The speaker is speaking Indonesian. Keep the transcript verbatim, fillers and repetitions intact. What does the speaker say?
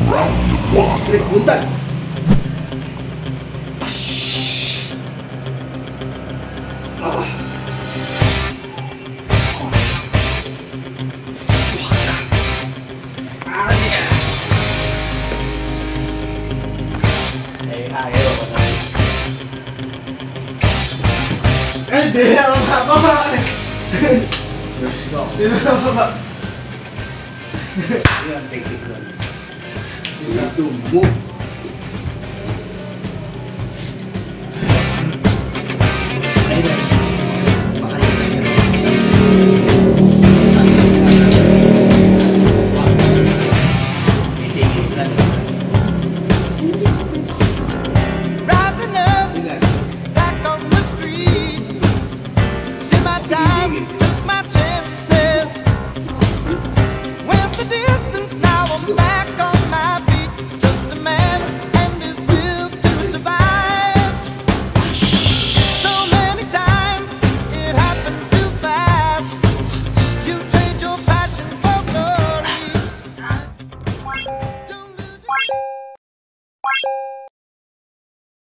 Klik punten. Ah. Eh, dia apa Pak? Dia apa Pak? Dia teknik lagi. Dia tumbuh. Took my chances. Went the distance, now I'm back.